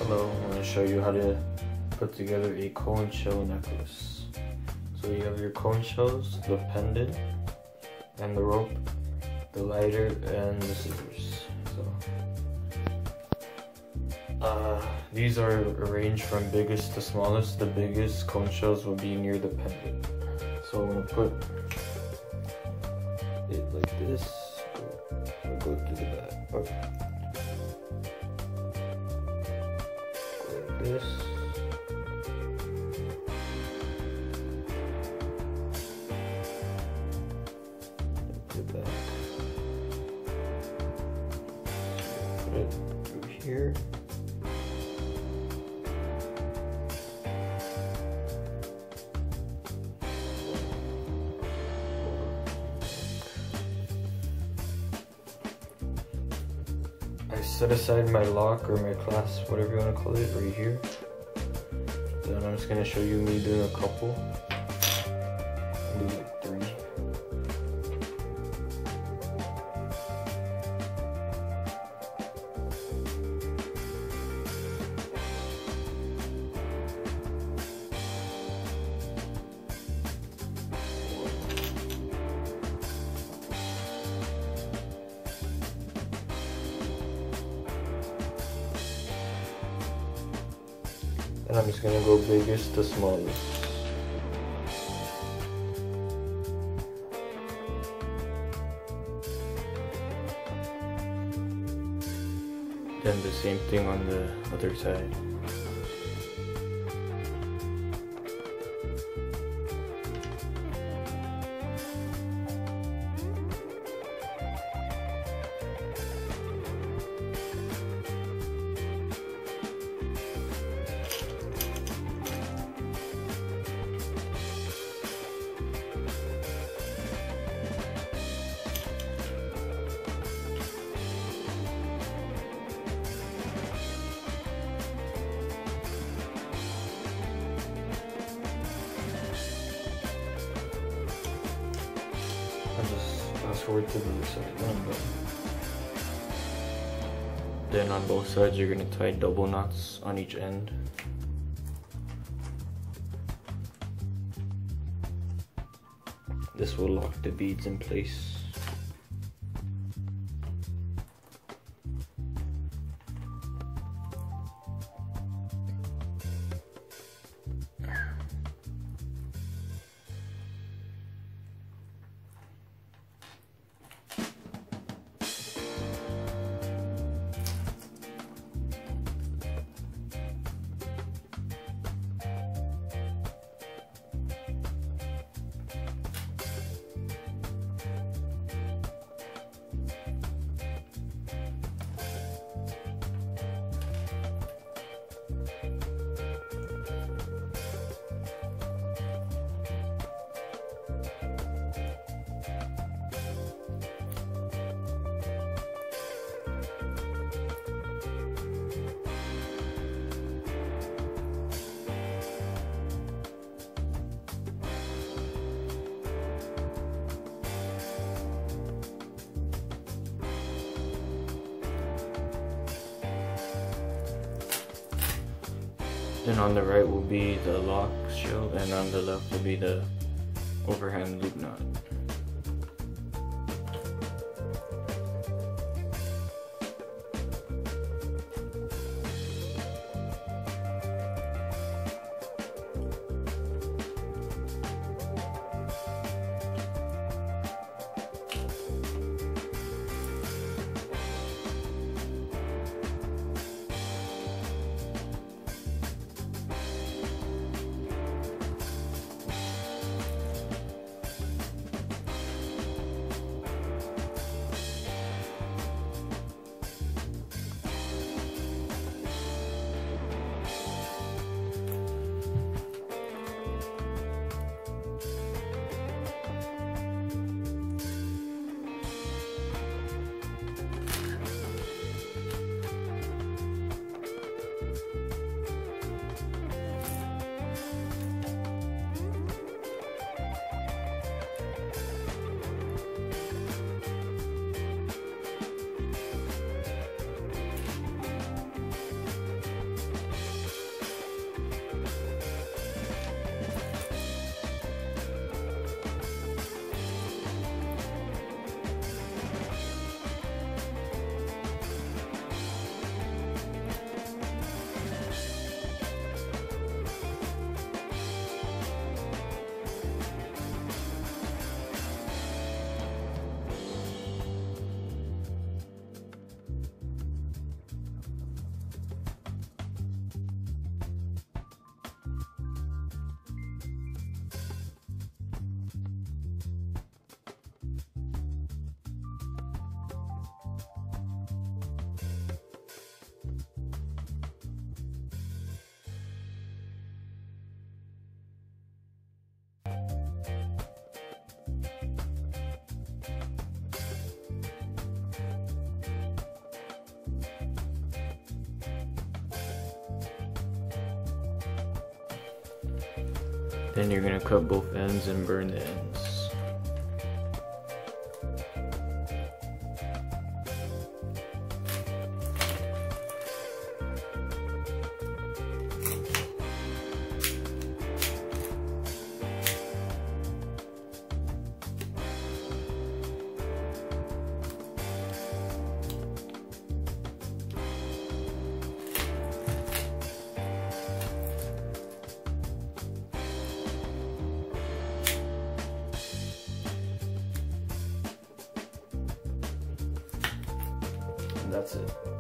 Hello, I'm going to show you how to put together a cone shell necklace. So you have your cone shells, the pendant, and the rope, the lighter, and the scissors. These are arranged from biggest to smallest. The biggest cone shells will be near the pendant. So I'm going to put it like this. I'll go to the back. Okay. Like this. The back. Put it through here. I set aside my lock or my clasp, whatever you want to call it, right here. Then I'm just going to show you me doing a couple. I'll do like 3. And I'm just gonna go biggest to smallest. Then the same thing on the other side. I'll just fast forward to the second one. Then on both sides you're going to tie double knots on each end. This will lock the beads in place. Then on the right will be the lock shell, and on the left will be the overhand loop knot. Then you're gonna cut both ends and burn the ends. That's it.